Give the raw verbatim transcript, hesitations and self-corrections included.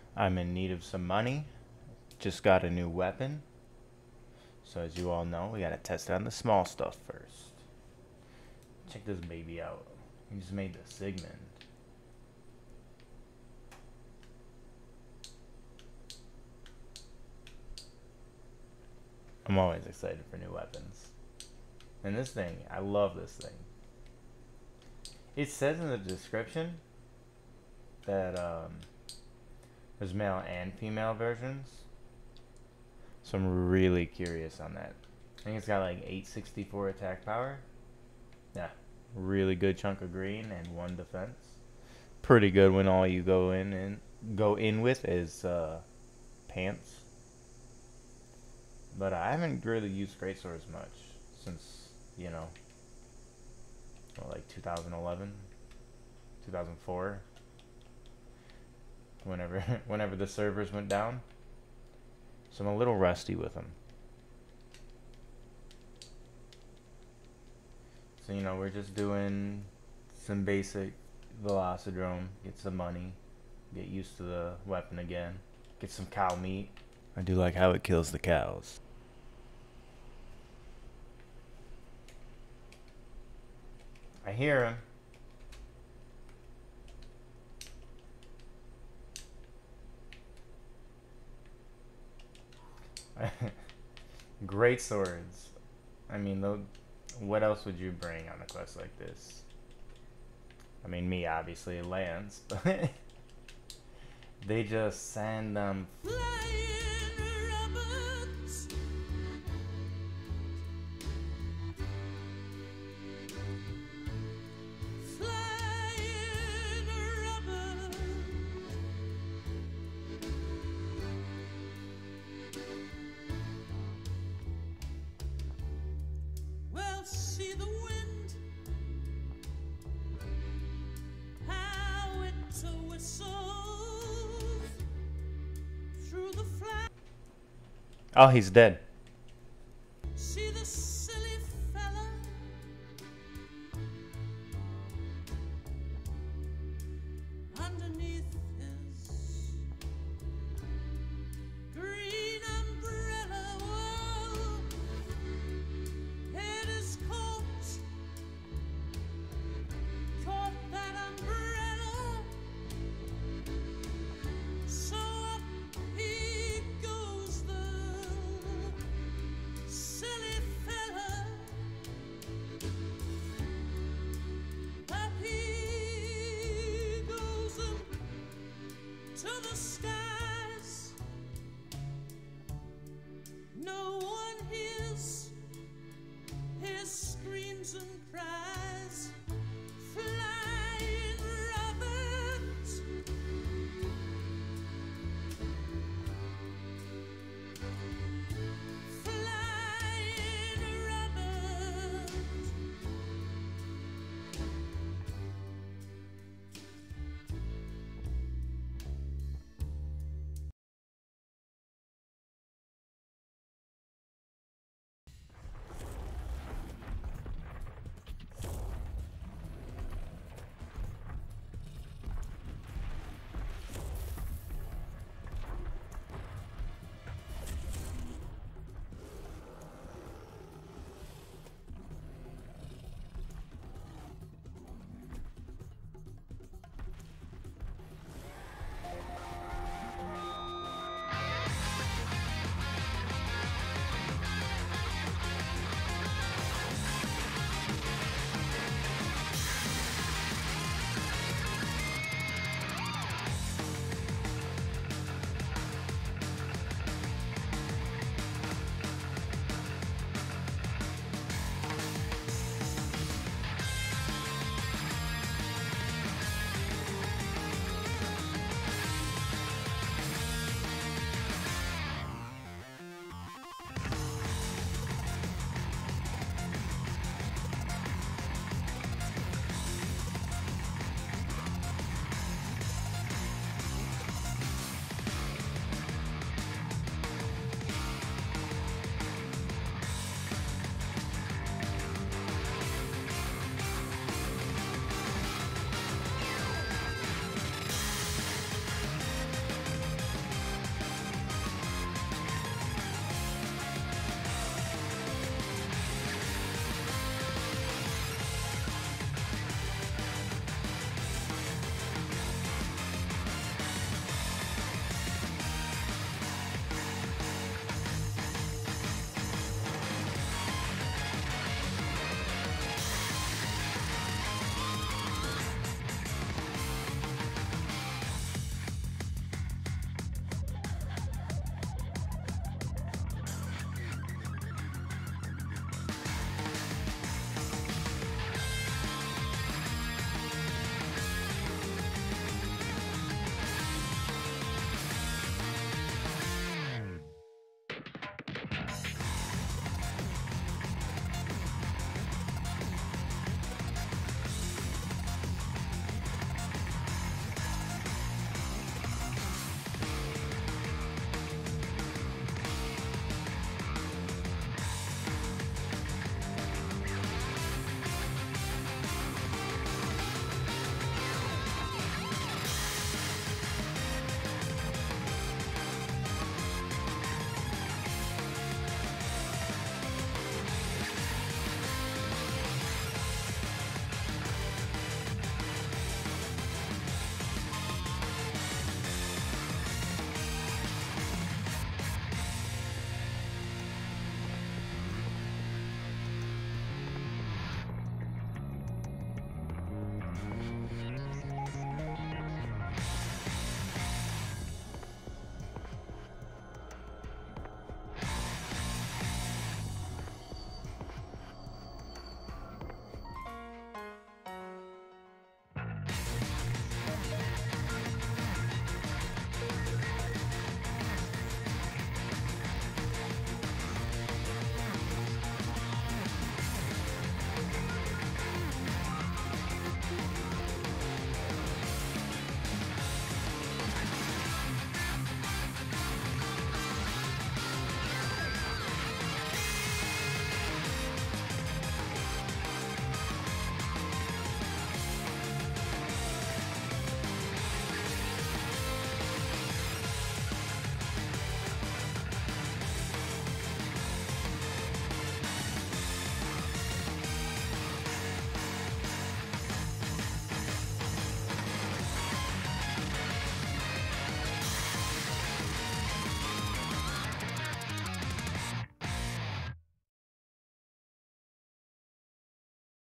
I'm in need of some money. Just got a new weapon. So as you all know, we gotta test it on the small stuff first. Check this baby out. He just made the Siegmund. I'm always excited for new weapons. And this thing, I love this thing. It says in the description that um, there's male and female versions. So I'm really curious on that. I think it's got like eight sixty-four attack power. Yeah, really good chunk of green and one defense. Pretty good when all you go in and go in with is uh, pants. But I haven't really used greatswords much since, you know, well, like two thousand eleven, two thousand four. Whenever, whenever the servers went down. So I'm a little rusty with them. So, you know, we're just doing some basic Velocidrome, get some money, get used to the weapon again, get some cow meat. I do like how it kills the cows. I hear him. Great swords. I mean, though, what else would you bring on a quest like this? I mean, me, obviously, lance, but they just send them. See the wind, how it whistles through the flat. Oh, he's dead. See the silly fella underneath his green umbrella. Whoa. Head is caught, caught that umbrella. So up he goes, the silly fella. Up he goes, um, to the